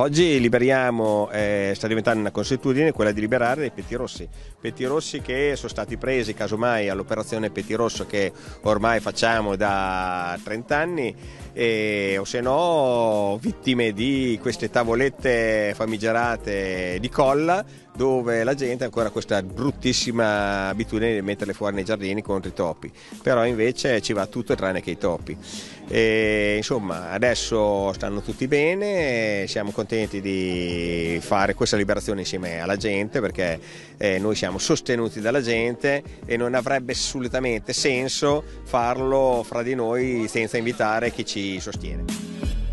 Oggi liberiamo, sta diventando una consuetudine quella di liberare dei petti rossi che sono stati presi casomai all'operazione Petti Rosso che ormai facciamo da 30 anni, o se no vittime di queste tavolette famigerate di colla, dove la gente ha ancora questa bruttissima abitudine di metterle fuori nei giardini contro i topi, però invece ci va tutto tranne che i topi. Insomma, adesso stanno tutti bene, siamo contenti di fare questa liberazione insieme alla gente, perché noi siamo sostenuti dalla gente e non avrebbe assolutamente senso farlo fra di noi senza invitare chi ci sostiene.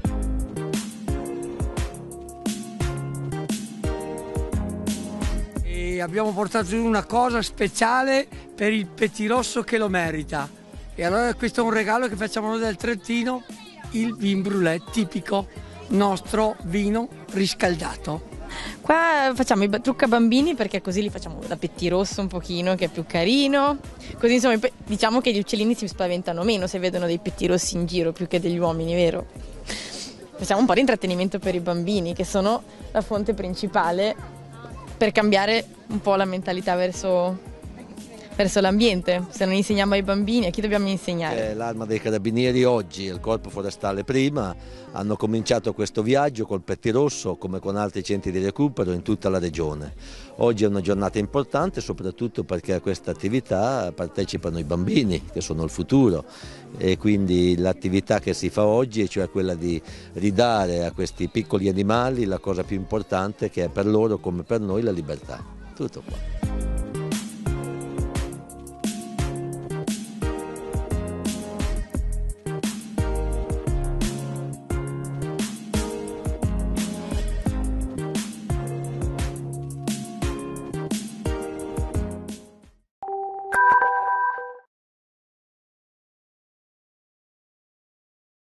Abbiamo portato in una cosa speciale per il pettirosso che lo merita, e allora questo è un regalo che facciamo noi del Trentino, il vin brûlé tipico, nostro vino riscaldato. Qua facciamo i trucca bambini, perché così li facciamo da pettirosso un pochino, che è più carino, così insomma diciamo che gli uccellini si spaventano meno se vedono dei pettirossi in giro più che degli uomini, vero? Facciamo un po' di intrattenimento per i bambini, che sono la fonte principale per cambiare un po' la mentalità verso l'ambiente. Se non insegniamo ai bambini, a chi dobbiamo insegnare? L'Arma dei Carabinieri oggi e il Corpo Forestale prima hanno cominciato questo viaggio col Pettirosso, come con altri centri di recupero in tutta la regione. Oggi è una giornata importante soprattutto perché a questa attività partecipano i bambini, che sono il futuro, e quindi l'attività che si fa oggi è cioè quella di ridare a questi piccoli animali la cosa più importante, che è per loro come per noi la libertà. Tutto qua.